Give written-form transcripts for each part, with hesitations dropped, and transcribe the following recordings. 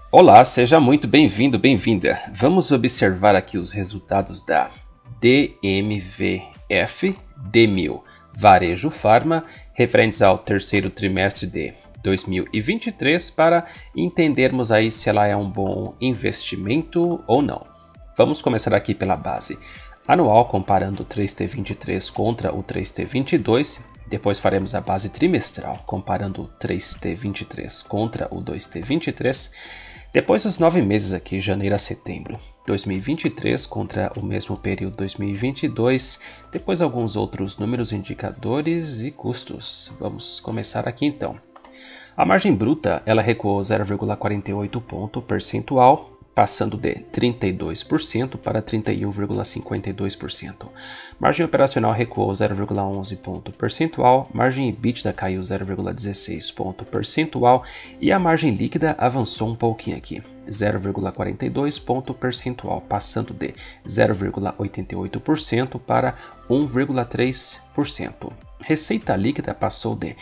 Olá, seja muito bem-vindo, bem-vinda. Vamos observar aqui os resultados da DMVF D1000 Varejo Farma, referentes ao terceiro trimestre de 2023, para entendermos aí se ela é um bom investimento ou não. Vamos começar aqui pela base anual, comparando o 3T23 contra o 3T22. Depois faremos a base trimestral, comparando o 3T23 contra o 2T23. Depois os 9 meses aqui, janeiro a setembro, 2023 contra o mesmo período 2022. Depois alguns outros números, indicadores e custos. Vamos começar aqui então. A margem bruta, ela recuou 0,48 ponto percentual, passando de 32% para 31,52%. Margem operacional recuou 0,11 ponto percentual, margem EBITDA caiu 0,16 ponto percentual e a margem líquida avançou um pouquinho aqui, 0,42 ponto percentual, passando de 0,88% para 1,3%. Receita líquida passou de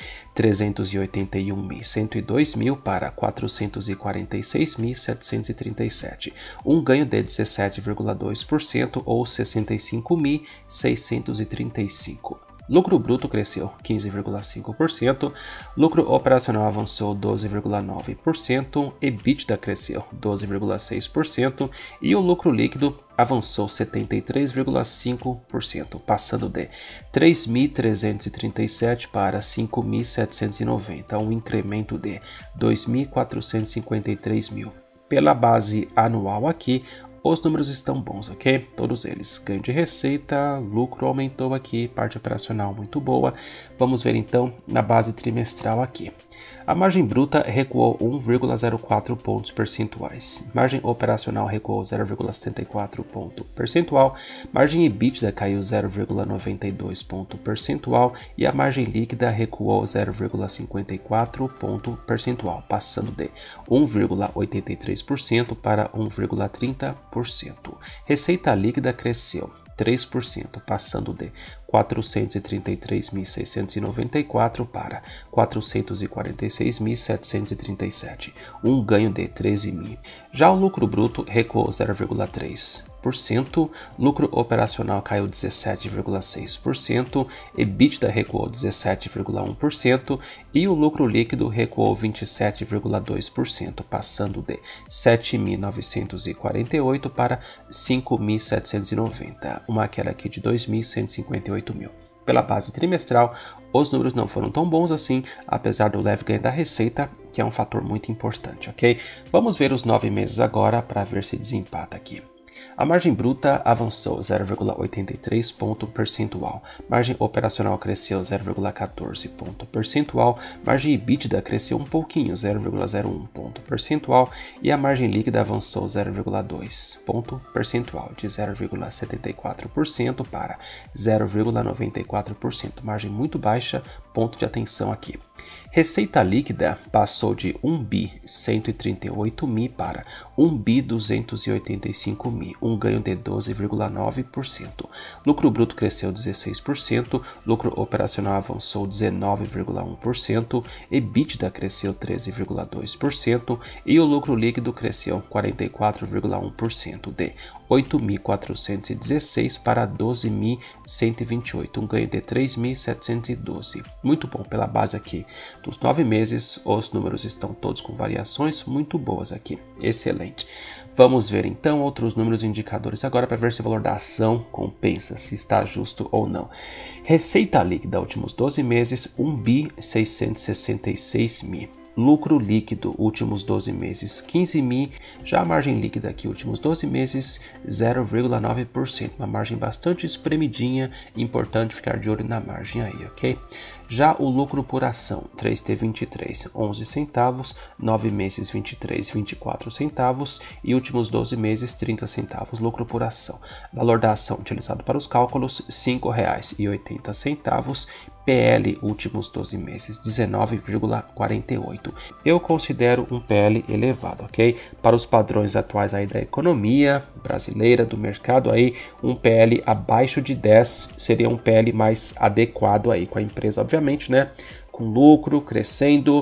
381.102 mil para 446.737, um ganho de 17,2% ou 65.635. Lucro bruto cresceu 15,5%, lucro operacional avançou 12,9%, EBITDA cresceu 12,6% e o lucro líquido avançou 73,5%, passando de 3.337 para 5.790, um incremento de 2.453 mil. Pela base anual aqui, os números estão bons, ok? Todos eles. Ganho de receita, lucro aumentou aqui, parte operacional muito boa. Vamos ver então na base trimestral aqui. A margem bruta recuou 1,04 pontos percentuais. Margem operacional recuou 0,74 ponto percentual. Margem EBITDA caiu 0,92 ponto percentual. E a margem líquida recuou 0,54 ponto percentual, passando de 1,83% para 1,30%. Receita líquida cresceu 3%, passando de 433.694 para 446.737, um ganho de 13 mil. Já o lucro bruto recuou 0,3%, lucro operacional caiu 17,6%, EBITDA recuou 17,1% e o lucro líquido recuou 27,2%, passando de 7.948 para 5.790, uma queda aqui de 2.158 mil. Pela base trimestral, os números não foram tão bons assim, apesar do leve ganho da receita, que é um fator muito importante, ok? Vamos ver os 9 meses agora para ver se desempata aqui. A margem bruta avançou 0,83 ponto percentual, margem operacional cresceu 0,14 ponto percentual, margem EBITDA cresceu um pouquinho, 0,01 ponto percentual e a margem líquida avançou 0,2 ponto percentual, de 0,74% para 0,94%, margem muito baixa, ponto de atenção aqui. Receita líquida passou de 1.138 mil para 1.285 mil, um ganho de 12,9%. Lucro bruto cresceu 16%, lucro operacional avançou 19,1%, EBITDA cresceu 13,2% e o lucro líquido cresceu 44,1%, de 8.416 para 12.128, um ganho de 3.712. Muito bom pela base aqui. Dos 9 meses, os números estão todos com variações muito boas aqui. Excelente. Vamos ver então outros números e indicadores agora para ver se o valor da ação compensa, se está justo ou não. Receita líquida últimos 12 meses, 1.666 mil. Lucro líquido, últimos 12 meses, 15 mil. Já a margem líquida aqui, últimos 12 meses, 0,9%. Uma margem bastante espremidinha, importante ficar de olho na margem aí, ok? Já o lucro por ação, 3T23, 11 centavos, 9 meses 23, 24 centavos e últimos 12 meses 30 centavos lucro por ação. Valor da ação utilizado para os cálculos, R$ 5,80. PL últimos 12 meses, 19,48. Eu considero um PL elevado, ok? Para os padrões atuais aí da economia brasileira, do mercado aí, um PL abaixo de 10 seria um PL mais adequado aí com a empresa, obviamente, né? Com lucro crescendo,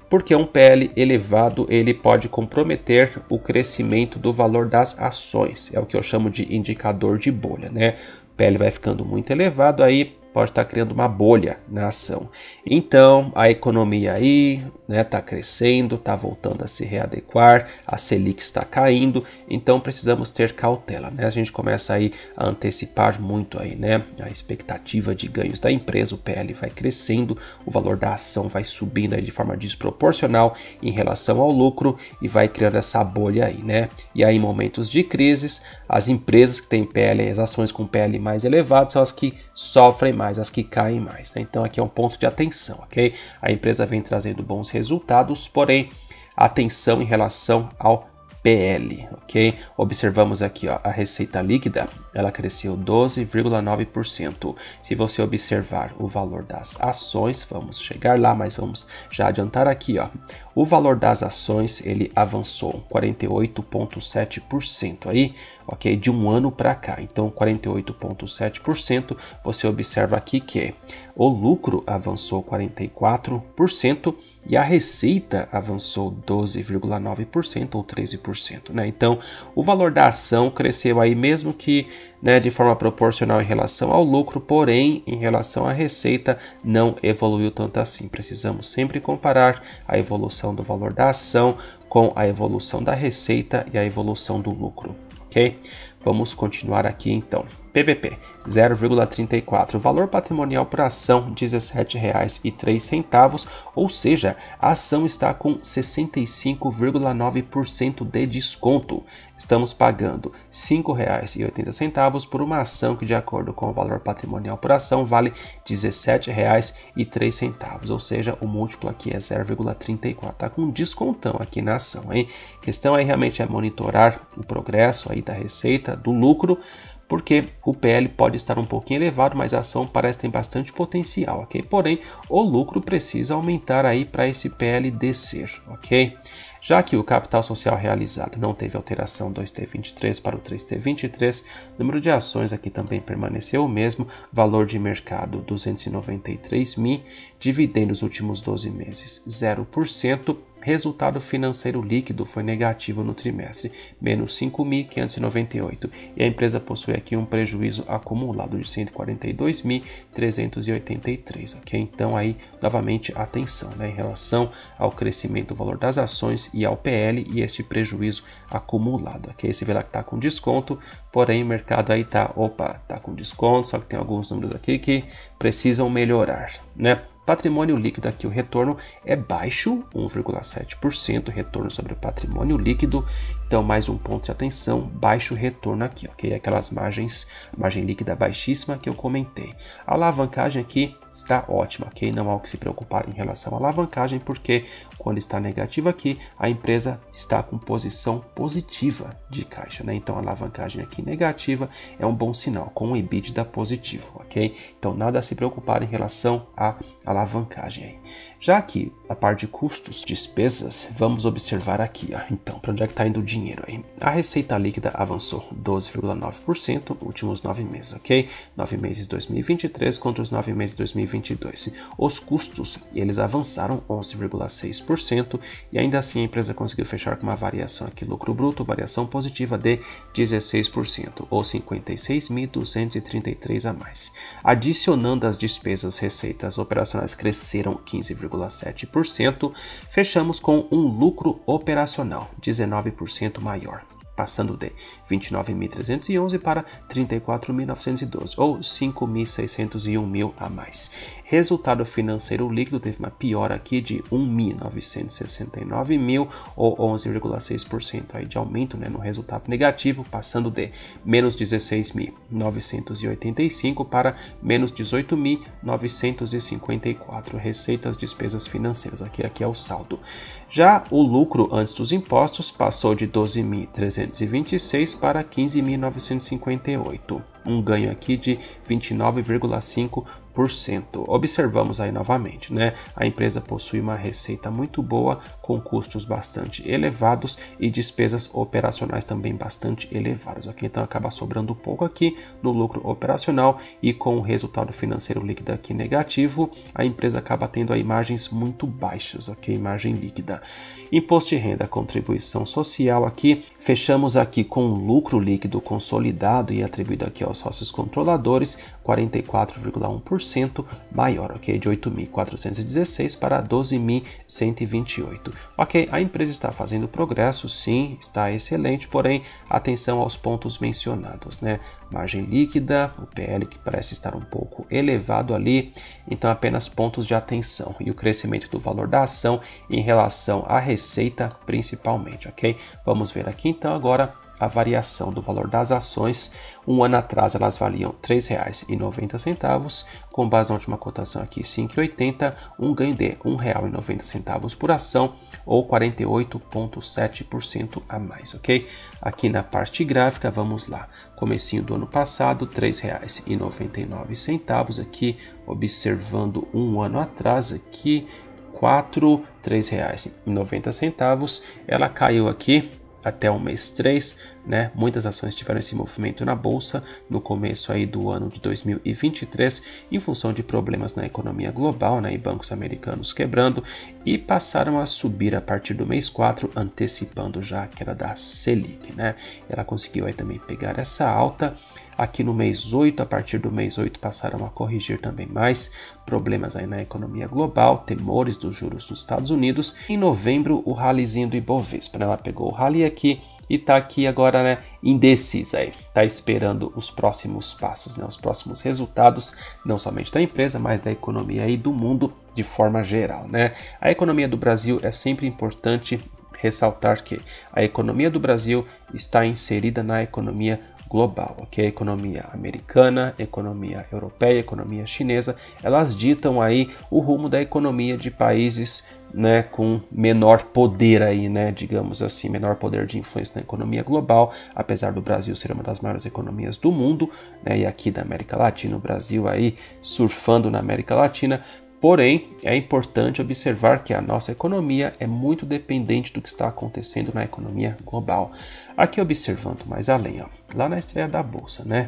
porque um PL elevado ele pode comprometer o crescimento do valor das ações. É o que eu chamo de indicador de bolha, né? O PL vai ficando muito elevado, aí pode estar criando uma bolha na ação. Então, a economia aí, né, está crescendo, está voltando a se readequar, a Selic está caindo, então precisamos ter cautela, né? A gente começa aí a antecipar muito aí, né, a expectativa de ganhos da empresa, o PL vai crescendo, o valor da ação vai subindo aí de forma desproporcional em relação ao lucro e vai criando essa bolha aí, né? E aí, em momentos de crises, as empresas que têm PL, as ações com PL mais elevado são as que sofrem mais, as que caem mais, né? Então aqui é um ponto de atenção, ok? A empresa vem trazendo bons resultados, porém atenção em relação ao PL, ok? Observamos aqui, ó, a receita líquida, ela cresceu 12,9%. Se você observar o valor das ações, vamos chegar lá, mas vamos já adiantar aqui, ó. O valor das ações, ele avançou 48,7% aí, ok? De um ano para cá. Então, 48,7%, você observa aqui que o lucro avançou 44% e a receita avançou 12,9% ou 13%, né? Então, o valor da ação cresceu aí mesmo que, né, de forma proporcional em relação ao lucro, porém, em relação à receita, não evoluiu tanto assim. Precisamos sempre comparar a evolução do valor da ação com a evolução da receita e a evolução do lucro, ok? Vamos continuar aqui então. PVP 0,34, valor patrimonial por ação R$ 17,03, ou seja, a ação está com 65,9% de desconto. Estamos pagando R$ 5,80 por uma ação que, de acordo com o valor patrimonial por ação, vale R$ 17,03, ou seja, o múltiplo aqui é 0,34, está com um descontão aqui na ação, hein? A questão aí realmente é monitorar o progresso aí da receita, do lucro, porque o PL pode estar um pouquinho elevado, mas a ação parece ter bastante potencial, ok? Porém, o lucro precisa aumentar aí para esse PL descer, ok? Já que o capital social realizado não teve alteração do 2T23 para o 3T23, o número de ações aqui também permaneceu o mesmo, valor de mercado 293 mil, dividendos nos últimos 12 meses 0%, resultado financeiro líquido foi negativo no trimestre, menos 5.598, e a empresa possui aqui um prejuízo acumulado de 142.383, ok? Então aí, novamente, atenção, né, em relação ao crescimento do valor das ações e ao PL e este prejuízo acumulado, ok? Você vê lá que está com desconto, porém o mercado aí tá com desconto, só que tem alguns números aqui que precisam melhorar, né? Patrimônio líquido aqui, o retorno é baixo, 1,7%, retorno sobre o patrimônio líquido. Então, mais um ponto de atenção, baixo retorno aqui, ok? Aquelas margens, margem líquida baixíssima que eu comentei. A alavancagem aqui está ótima, ok? Não há o que se preocupar em relação à alavancagem, porque quando está negativa aqui, a empresa está com posição positiva de caixa, né? Então, a alavancagem aqui negativa é um bom sinal, com o EBITDA positivo, ok? Então, nada a se preocupar em relação à alavancagem aí. Já aqui, a parte de custos, despesas, vamos observar aqui, ó. Então, para onde é que está indo o dinheiro aí? A receita líquida avançou 12,9% nos últimos 9 meses, ok? 9 meses de 2023 contra os 9 meses de 2022. Os custos, eles avançaram 11,6% e ainda assim a empresa conseguiu fechar com uma variação aqui, lucro bruto, variação positiva de 16%, ou 56.233 a mais. Adicionando as despesas, receitas operacionais cresceram 15,7%, fechamos com um lucro operacional 19% maior, passando de 29.311 para 34.912, ou 5.601 a mais. Resultado financeiro líquido teve uma piora aqui de 1.969 ou 11,6% aí de aumento, né, no resultado negativo, passando de menos 16.985 para menos 18.954. Receitas, despesas financeiras, aqui é o saldo. Já o lucro antes dos impostos passou de 12.326 para 15.958. um ganho aqui de 29,5%. Observamos aí novamente, né? A empresa possui uma receita muito boa, com custos bastante elevados e despesas operacionais também bastante elevadas, ok? Então acaba sobrando pouco aqui no lucro operacional e com o resultado financeiro líquido aqui negativo, a empresa acaba tendo aí margens muito baixas, ok? Margem líquida. Imposto de renda, contribuição social aqui, fechamos aqui com um lucro líquido consolidado e atribuído aqui aos sócios controladores, 44,1% maior, ok? De 8.416 para 12.128. Ok, a empresa está fazendo progresso, sim, está excelente, porém, atenção aos pontos mencionados, né? Margem líquida, o PL que parece estar um pouco elevado ali, então apenas pontos de atenção e o crescimento do valor da ação em relação à receita principalmente, ok? Vamos ver aqui então agora a variação do valor das ações. Um ano atrás elas valiam R$ 3,90, com base na última cotação aqui R$ 5,80, um ganho de R$ 1,90 por ação ou 48,7% a mais, ok? Aqui na parte gráfica, vamos lá, comecinho do ano passado, R$ 3,99 aqui, observando um ano atrás aqui, R$ 3,90, ela caiu aqui até o mês 3, né? Muitas ações tiveram esse movimento na bolsa no começo aí do ano de 2023, em função de problemas na economia global, né? E bancos americanos quebrando, e passaram a subir a partir do mês 4, antecipando já a queda da Selic, né? Ela conseguiu aí também pegar essa alta. Aqui no mês 8, a partir do mês 8, passaram a corrigir também mais problemas aí na economia global, temores dos juros dos Estados Unidos. Em novembro, o rallyzinho do Ibovespa, né? Ela pegou o rally aqui e tá aqui agora, né, indecisa aí, tá esperando os próximos passos, né, os próximos resultados, não somente da empresa, mas da economia e do mundo de forma geral, né? A economia do Brasil é sempre importante ressaltar que a economia do Brasil está inserida na economia global, ok? Economia americana, economia europeia, economia chinesa, elas ditam aí o rumo da economia de países, né, com menor poder aí, né, digamos assim, menor poder de influência na economia global, apesar do Brasil ser uma das maiores economias do mundo, né, e aqui da América Latina, o Brasil aí surfando na América Latina. Porém, é importante observar que a nossa economia é muito dependente do que está acontecendo na economia global. Aqui observando mais além, ó, lá na estreia da bolsa, né,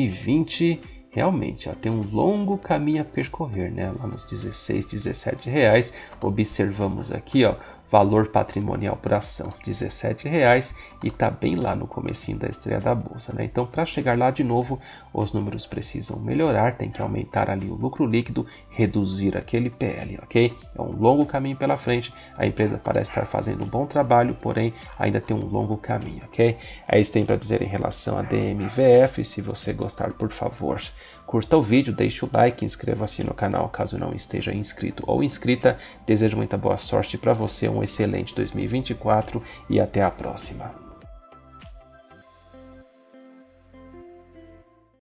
2020 realmente ó, tem um longo caminho a percorrer, né, lá nos 16, 17 reais, observamos aqui, ó, valor patrimonial por ação R$ 17,00 e está bem lá no comecinho da estreia da bolsa, né? Então, para chegar lá de novo, os números precisam melhorar, tem que aumentar ali o lucro líquido, reduzir aquele PL, ok? É um longo caminho pela frente, a empresa parece estar fazendo um bom trabalho, porém ainda tem um longo caminho, ok? É isso que tem para dizer em relação a DMVF. Se você gostar, por favor, curta o vídeo, deixe o like, inscreva-se no canal caso não esteja inscrito ou inscrita. Desejo muita boa sorte para você, um excelente 2024 e até a próxima.